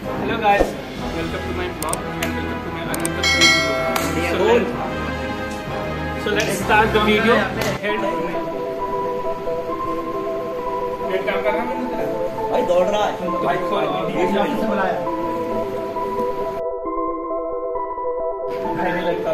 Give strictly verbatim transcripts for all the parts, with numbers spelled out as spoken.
Hello guys, welcome to my vlog and welcome to my another video. So let's, so let's start the video. Head. Head काम कर रहा है भाई, दौड़ रहा है भाई, नहीं लगता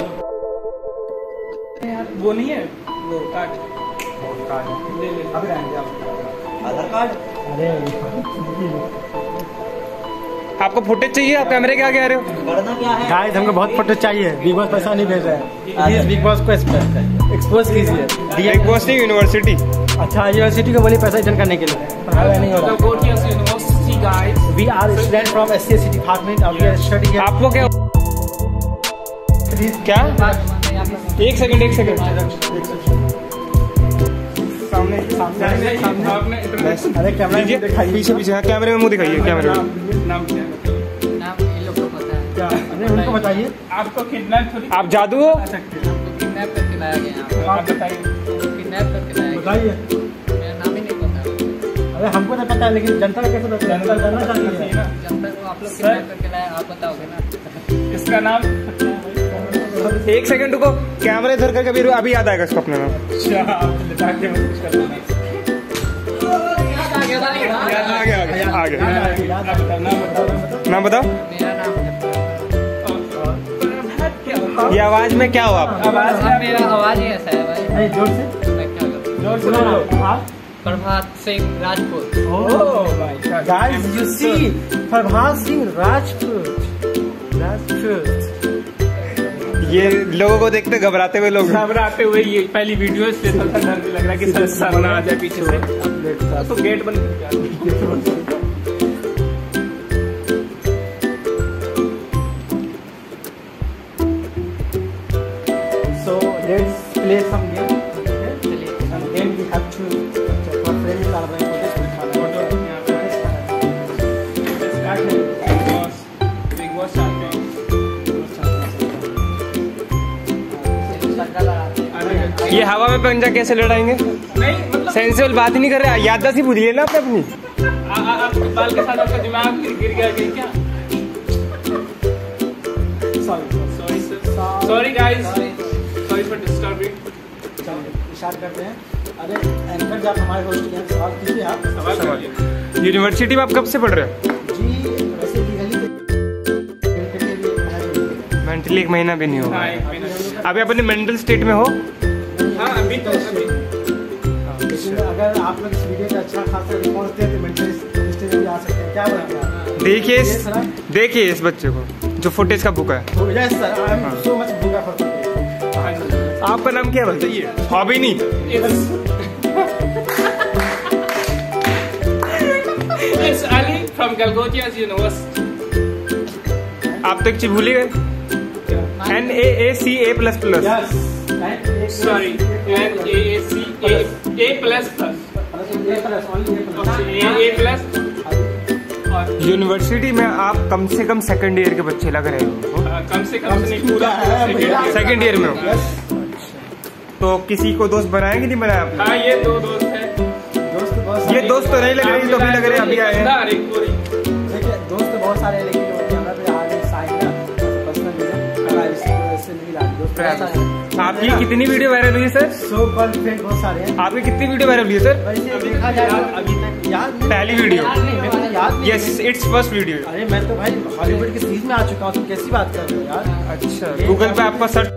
यार, वो नहीं है वो कार्ड कार्ड ले ले अभी आएंगे आप आधार कार्ड। अरे आपको फुटेज चाहिए, आप कैमरे के आगे आ रहे हो? करना क्या है गाइस, हमको बहुत फुटेज चाहिए। बिग बॉस पैसा नहीं भेज रहे हैं, बिग बॉस को एक्सपोज कीजिए। बिग बॉस नहीं, यूनिवर्सिटी। अच्छा, यूनिवर्सिटी को बोली पैसा रिटर्न करने के लिए, पढ़ाया नहीं हो रहा। We are student from S C S C department of your study. आपको क्या क्या एक सेकंड एक सेकंड सामने सामने सामने अरे कैमरा दिखाइए, पीछे पीछे कैमरे में मुंह दिखाइए, कैमरे में। नाम क्या है? नाम ये लोग को पता है क्या? अरे उनको बताइए। आपको किडनैप थोड़ी, आप जादू हो? किडनैप करके लाया गया। आप बताइए। किडनैप करके लाया गया, बताइए। मेरा नाम ही नहीं पता। अरे हमको नहीं पता, लेकिन जनता का कैसे पता? जनता जानना चाहती है। जनता को आप लोग किडनैप करके लाया, आप बताओगे ना इसका नाम? एक सेकंड रुको, कैमरे इधर करके अभी अभी याद आएगा इसको अपना नाम। आगे नाम बताओ। मेरा नाम ये आवाज में क्या हो आप? आवाज में मेरा आवाज ही ऐसा है भाई। नहीं, जोर से मैं क्या करूं? जोर से आप Prabhat Singh Rajput. Oh guys, you see Prabhat Singh Rajput. Rajput ये लोगों को देखते घबराते हुए लोग घबराते हुए ये पहली वीडियो इसलिए थोड़ा डर भी लग रहा है कि सर सर ना आ जाए पीछे से। तो गेट बंद कर। So let's play some game. Okay? And then we have to check our friends are going to this ये हवा में पंजा कैसे लड़ाएंगे? नहीं मतलब सेंसिबल बात ही नहीं कर रहे, याददाश्त ही भूलिए ना आपने अपनी। आपके बाल के साथ आपका दिमाग गिर गया क्या? Sorry sorry sorry guys, sorry for disturbing. Start करते हैं। अरे एंकर जब हमारे होस्ट हैं, सवाल कीजिए आप। सवाल यूनिवर्सिटी में आप कब से पढ़ रहे हो? जी वैसे लीगली मेंटली एक महीना भी नहीं होगा। अभी अपने मेंटल स्टेट में हो? हाँ अभी तो अभी। लेकिन अगर आप लोग इस वीडियो का अच्छा खासा रिस्पॉन्स दें तो मेंटल स्टेट में आ सकते हैं। क्या बोलते? देखिए इस देखिए इस बच्चे को जो फुटेज का बुक है। Yes sir, I am so much बुका फॉर फुटेज। आपका नाम क्या बताइए? हॉबी नहीं, it's Ali from Galgotia university. आप तो एक चीज भूल ही गए, N A A C A plus plus. Sorry, N A A C A plus plus A plus. University में आप कम से कम सेकंड ईयर के बच्चे लग रहे हो। कम से कम नहीं, पूरा सेकंड ईयर में हो। तो किसी को दोस्त बनाया कि नहीं बनाया आपने? हाँ ये दो दोस्त है। दोस्त ये दोस्त तो नहीं लग रहे, तो भी लग रहे अभी आए हैं। देखिए दोस्त तो बहुत सारे हैं, लेकिन कैमरा पे आ गए साइन ना पर्सनल से नहीं लाते। आपकी कितनी वीडियो वायरल हुई है सर? सो कॉल्ड फ्रेंड बहुत सारे हैं। आपकी कितनी वीडियो वायरल हुई है सर? वैसे देखा जाए अभी तक याद पहली वीडियो। याद यस, इट्स फर्स्ट वीडियो। अरे मैं तो भाई हॉलीवुड की सीरीज में आ चुका हूँ, तुम कैसी बात कर रहे हो यार? अच्छा, गूगल पे आपका सर्च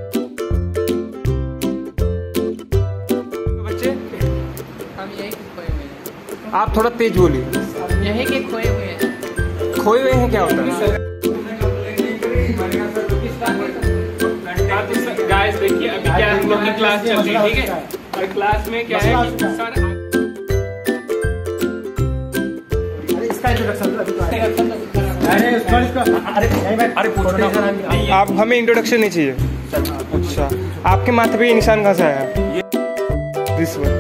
बच्चे हम यही के खोए हुए हैं। आप थोड़ा तेज बोलिए। यही के खोए हुए हैं। खोए हुए हैं क्या होता है? गाइस देखिए अभी क्या हम लोग की क्लास चल रही है, ठीक है? और क्लास में क्या है कि सर इसका इंट्रोडक्शन अरे अरे आप हमें इंट्रोडक्शन नहीं चाहिए। अच्छा, आपके माथे पे ये निशान कहाँ से आया? This one.